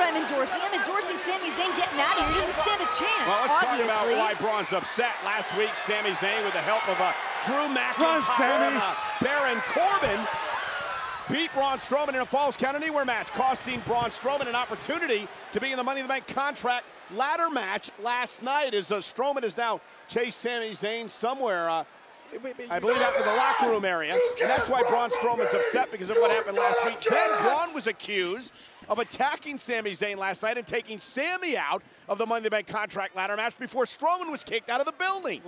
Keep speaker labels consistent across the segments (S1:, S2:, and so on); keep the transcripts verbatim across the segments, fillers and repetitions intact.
S1: what I'm endorsing. I'm endorsing Sami Zayn getting out of here. He doesn't stand a chance,
S2: Well, let's
S1: obviously.
S2: talk about why Braun's upset. Last week, Sami Zayn, with the help of uh, Drew McIntyre
S3: Run, Sami.
S2: and uh, Baron Corbin, beat Braun Strowman in a Falls Count Anywhere match, costing Braun Strowman an opportunity to be in the Money in the Bank contract ladder match last night, as uh, Strowman has now chased Sami Zayn somewhere, uh, I believe, out to the locker room area. And that's why Braun Strowman's upset, because of what happened last week. Then Braun was accused of attacking Sami Zayn last night and taking Sami out of the Money in the Bank contract ladder match before Strowman was kicked out of the building.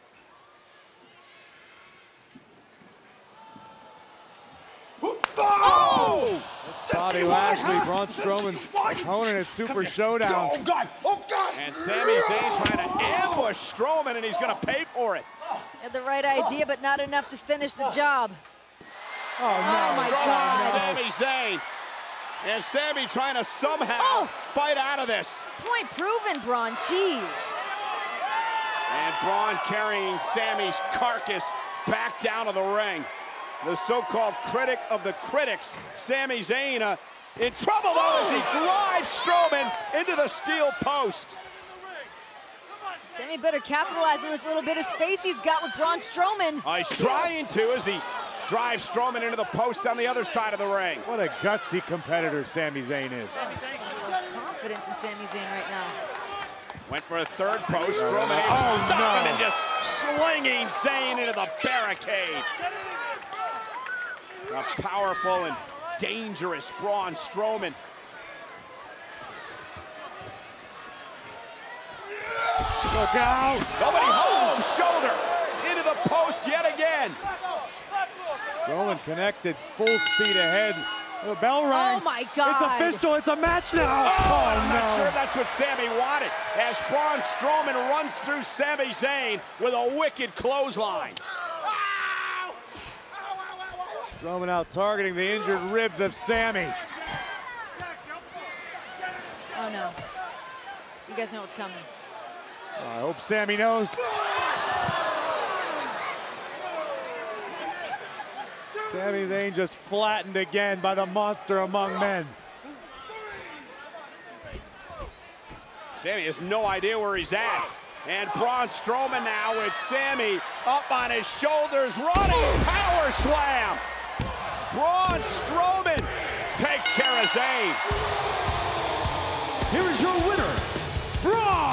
S3: Oh! Bobby Lashley, Braun Strowman's opponent at Super Showdown.
S2: Oh, God! Oh, God! And Sami Zayn trying to ambush Strowman, and he's going to pay for it.
S1: Had the right idea, but not enough to finish the job.
S3: Oh, no.
S1: Oh, my God.
S2: Sami Zayn. And Sami trying to somehow
S1: Oh.
S2: fight out of this.
S1: Point proven, Braun. Jeez.
S2: And Braun carrying Sami's carcass back down to the ring. The so-called critic of the critics, Sami Zayn, uh, in trouble though as he drives Strowman into the steel post.
S1: Sami better capitalize on this little bit of space he's got with Braun Strowman.
S2: Uh, he's trying to as he drives Strowman into the post on the other side of the ring.
S3: What a gutsy competitor Sami Zayn is.
S1: Confidence in Sami Zayn right now.
S2: Went for a third post. Strowman able
S3: Oh,
S2: to stop
S3: no.
S2: him and just slinging Zayn into the barricade. A powerful and dangerous Braun Strowman.
S3: Look out!
S2: Nobody home, shoulder into the post yet again.
S3: Strowman connected, full speed ahead. The bell rang.
S1: Oh my God.
S3: It's official, it's a match now.
S2: Oh,
S3: Oh,
S2: I'm
S3: no.
S2: not sure that's what Sami wanted, as Braun Strowman runs through Sami Zayn with a wicked clothesline.
S3: Strowman out targeting the injured ribs of Sami.
S1: Oh no. You guys know what's coming.
S3: Oh, I hope Sami knows. Sami Zayn just flattened again by the monster among men.
S2: Sami has no idea where he's at. And Braun Strowman now with Sami up on his shoulders, running power slam. Braun Strowman takes care of Zayn.
S4: Here is your winner, Braun